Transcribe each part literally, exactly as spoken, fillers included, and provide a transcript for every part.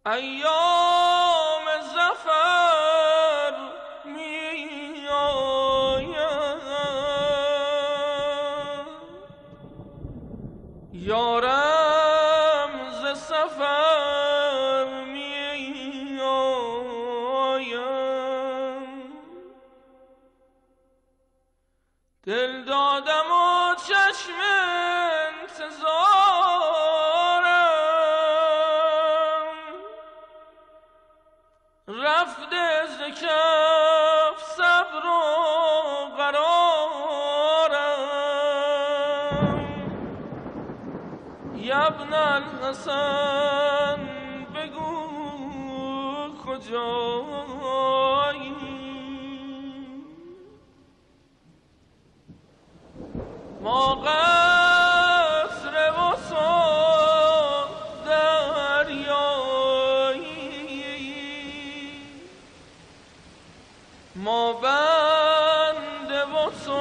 ایام ظفر می آید، یارم ز سفر می آید. دل دادم و چشم انتظارم رفته ز کف صبر و قرارم. یبن الحسن بگو کجایی، ما قصر وصال دریایی، ما بنده و تو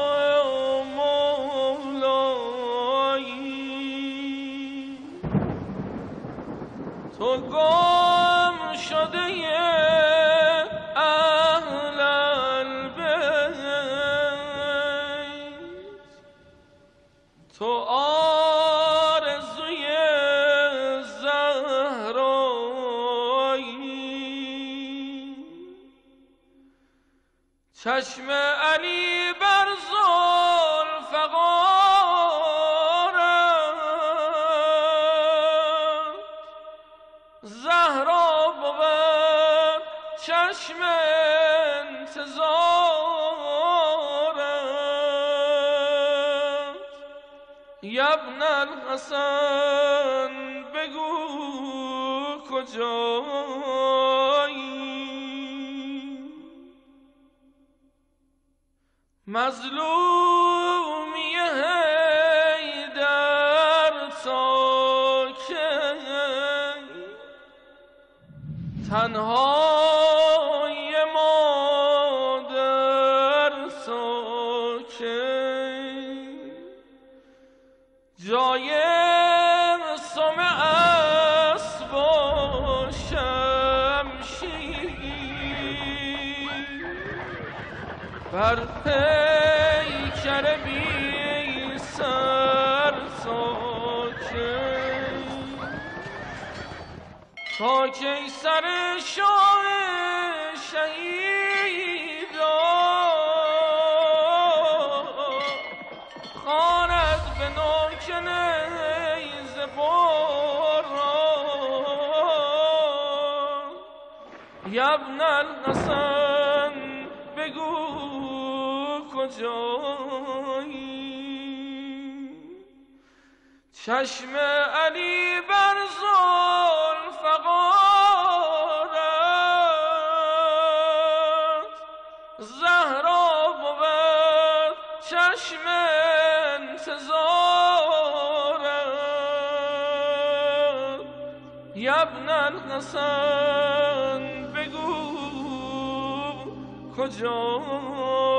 مولایی. تو گم شده اهل البیت، تو آرزوی زهرایی. چشم علی بر ذوالفقارت، زهرا بود چشم انتظارت. یبن الحسن بگو کجایی، مظلومی حیدر تا کی، تنهای مادر تا کی، جای سم اسب و شمشیر بر پیکر بی سر تا کی، تا کی سر شاه شهیدان خواند به نوک نیزه بران. یبن الحسن بگو کجایی، چشم علی بر ذوالفقارت، زهرا بود چشم انتظارت. یبن الحسن بگو کجایی.